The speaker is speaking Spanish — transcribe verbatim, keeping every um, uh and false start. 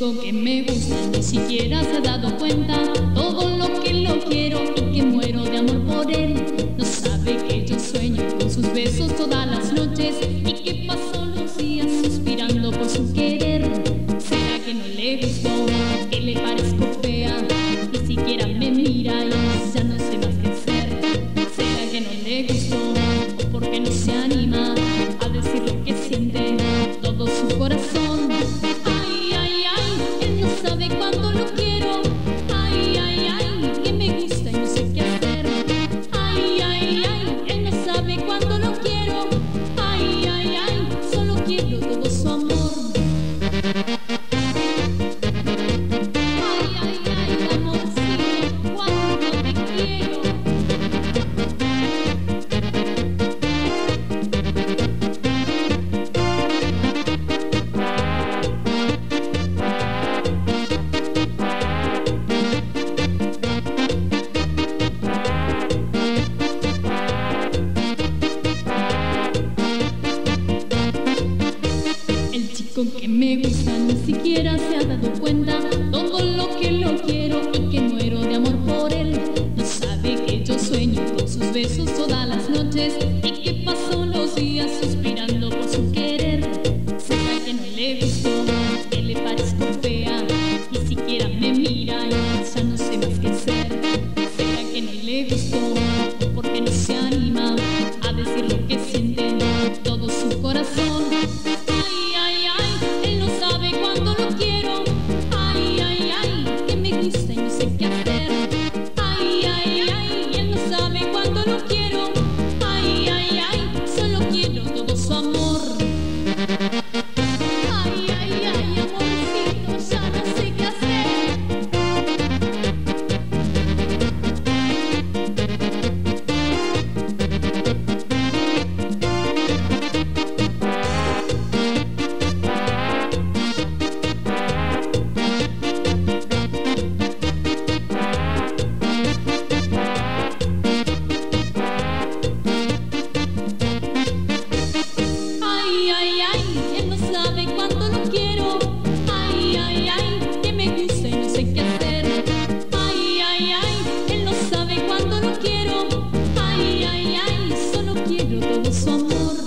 chico que me gusta ni siquiera se ha dado cuenta todo lo que lo quiero y que muero de amor por él. No sabe que yo sueño con sus besos todas las noches y que paso los días suspirando por su querer. ¿Será que no le gustó? ¿Que le parezco fea? Ni siquiera me mira y ya no sé más qué hacer. ¿Será que no le gustó? ¿O porque no se anima a decir lo que siente todo su corazón? Ay, ay, ay, él no sabe cuándo lo quiero. Ay, ay, ay, que me gusta y no sé qué hacer. Ay, ay, ay, él no sabe cuándo lo quiero. Ay, ay, ay, solo quiero todo su amor. Ay, ay, ay, amorcito, cuánto te quiero. El chico que me gusta ni siquiera se ha dado cuenta todo lo que lo quiero y que muero de amor por él. No sabe que yo sueño con sus besos todas las noches y que paso los días suspirando por su querer. ¿Será que no le gustó? ¿Que le parezco fea? Ni siquiera me mira y ya no sé más qué hacer. ¿Será que no le gustó? ¿O porque no se anima a decir lo que siente todo su corazón? Ay, ay, ay, él no sabe cuándo lo quiero. Ay, ay, ay, que me gusta y no sé qué hacer. Ay, ay, ay, él no sabe cuándo lo quiero. Ay, ay, ay, solo quiero todo su amor. Ay, ay, ay, amorcito, ya no sé qué hacer. Ay, ay, ay, él no sabe cuánto lo quiero. Ay, ay, ay, que me gusta y no sé qué hacer. Ay, ay, ay, él no sabe cuánto lo quiero. Ay, ay, ay, solo quiero todo su amor.